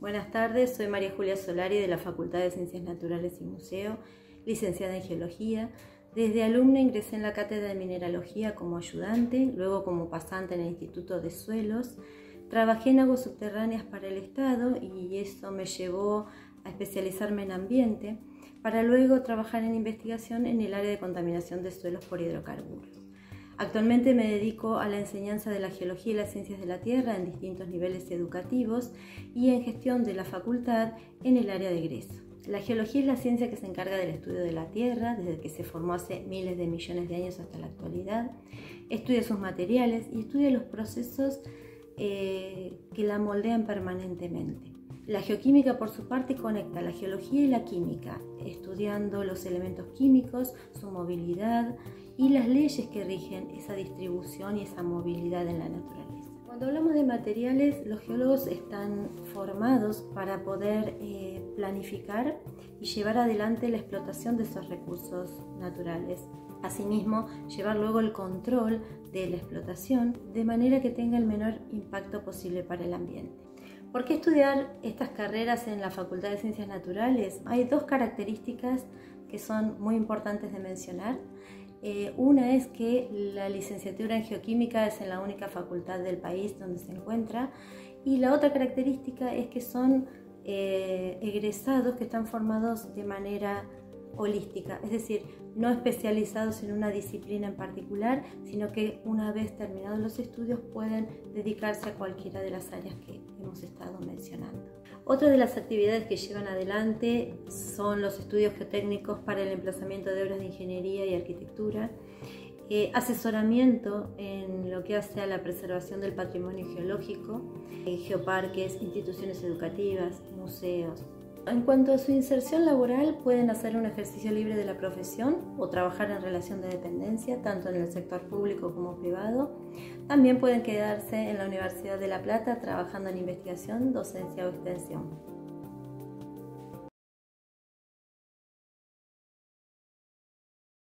Buenas tardes, soy María Julia Solari de la Facultad de Ciencias Naturales y Museo, licenciada en Geología. Desde alumna ingresé en la cátedra de Mineralogía como ayudante, luego como pasante en el Instituto de Suelos. Trabajé en aguas subterráneas para el Estado y eso me llevó a especializarme en ambiente, para luego trabajar en investigación en el área de contaminación de suelos por hidrocarburos. Actualmente me dedico a la enseñanza de la geología y las ciencias de la tierra en distintos niveles educativos y en gestión de la facultad en el área de egreso. La geología es la ciencia que se encarga del estudio de la tierra desde que se formó hace miles de millones de años hasta la actualidad. Estudia sus materiales y estudia los procesos que la moldean permanentemente. La geoquímica, por su parte, conecta la geología y la química, estudiando los elementos químicos, su movilidad y las leyes que rigen esa distribución y esa movilidad en la naturaleza. Cuando hablamos de materiales, los geólogos están formados para poder planificar y llevar adelante la explotación de esos recursos naturales. Asimismo, llevar luego el control de la explotación de manera que tenga el menor impacto posible para el ambiente. ¿Por qué estudiar estas carreras en la Facultad de Ciencias Naturales? Hay dos características que son muy importantes de mencionar. Una es que la licenciatura en geoquímica es en la única facultad del país donde se encuentra, y la otra característica es que son egresados que están formados de manera holística, es decir, no especializados en una disciplina en particular, sino que una vez terminados los estudios pueden dedicarse a cualquiera de las áreas que hemos estado mencionando. Otra de las actividades que llevan adelante son los estudios geotécnicos para el emplazamiento de obras de ingeniería y arquitectura, asesoramiento en lo que hace a la preservación del patrimonio geológico, geoparques, instituciones educativas, museos. En cuanto a su inserción laboral, pueden hacer un ejercicio libre de la profesión o trabajar en relación de dependencia, tanto en el sector público como privado. También pueden quedarse en la Universidad de La Plata trabajando en investigación, docencia o extensión.